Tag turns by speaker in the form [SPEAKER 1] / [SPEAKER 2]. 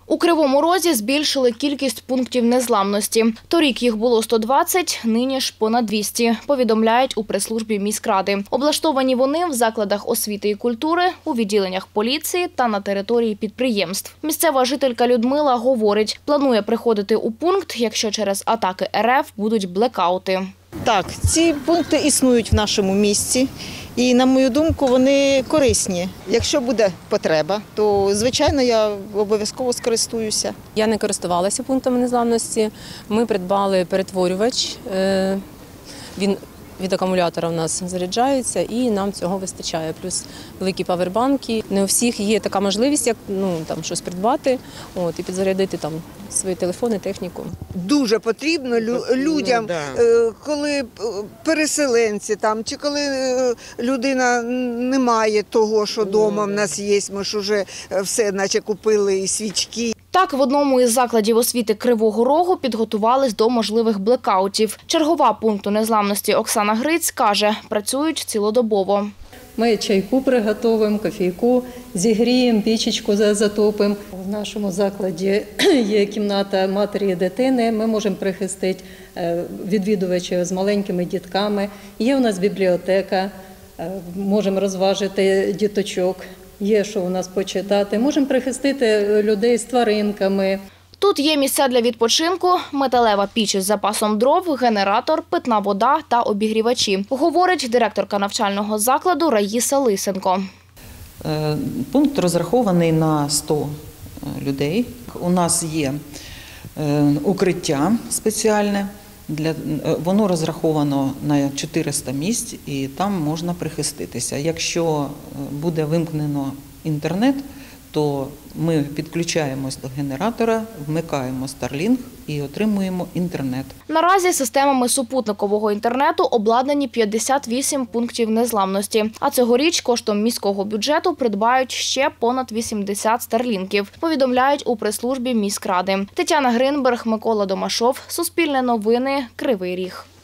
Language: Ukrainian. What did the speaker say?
[SPEAKER 1] У Кривому Розі збільшили кількість пунктів незламності. Торік їх було 120, нині ж понад 200, повідомляють у прес-службі міськради. Облаштовані вони в закладах освіти і культури, у відділеннях поліції та на території підприємств. Місцева жителька Людмила говорить, планує приходити у пункт, якщо через атаки РФ будуть блекаути.
[SPEAKER 2] Так, ці пункти існують в нашому місті і, на мою думку, вони корисні. Якщо буде потреба, то, звичайно, я обов'язково скористуюся.
[SPEAKER 3] Я не користувалася пунктами незламності. Ми придбали перетворювач, він від акумулятора у нас заряджається і нам цього вистачає. Плюс великі павербанки. Не у всіх є така можливість, як щось придбати і підзарядити свої телефони, техніку.
[SPEAKER 4] Дуже потрібно людям, коли переселенці чи коли людина не має того, що вдома в нас є, ми ж вже все наче купили і свічки.
[SPEAKER 1] Так, в одному із закладів освіти Кривого Рогу підготувались до можливих блекаутів. Чергова пункту незламності Оксана Гриць каже, працюють цілодобово.
[SPEAKER 5] Ми чайку приготуємо, кофійку зігріємо, пічечку затопимо. В нашому закладі є кімната матері і дитини. Ми можемо прихистити відвідувачів з маленькими дітками. Є у нас бібліотека, можемо розважити діточок. Є що у нас почитати. Можемо прихистити людей з тваринками.
[SPEAKER 1] Тут є місця для відпочинку, металева піч із запасом дров, генератор, питна вода та обігрівачі, говорить директорка навчального закладу Раїса Лисенко.
[SPEAKER 6] Пункт розрахований на 100 людей. У нас є укриття спеціальне, воно розраховано на 400 місць і там можна прихиститися. Якщо буде вимкнено інтернет, то ми підключаємось до генератора, вмикаємо Starlink і отримуємо інтернет.
[SPEAKER 1] Наразі системами супутникового інтернету обладнані 58 пунктів незламності. А цьогоріч коштом міського бюджету придбають ще понад 80 старлінків, повідомляють у прес-службі міськради. Тетяна Гринберг, Микола Домашов, Суспільне новини, Кривий Ріг.